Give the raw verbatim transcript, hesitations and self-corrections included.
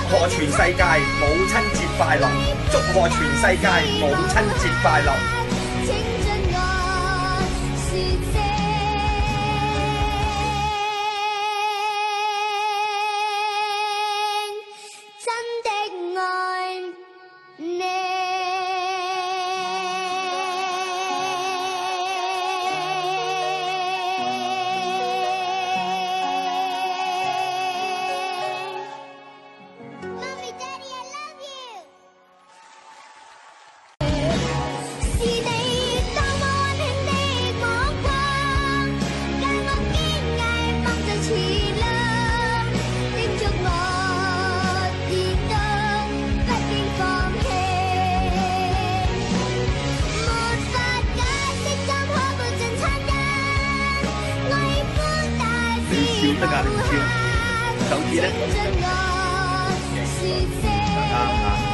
賀全世界母親節快樂！祝賀全世界母親節快樂！笑得㗎，你唔知啊？手指咧，啱啱。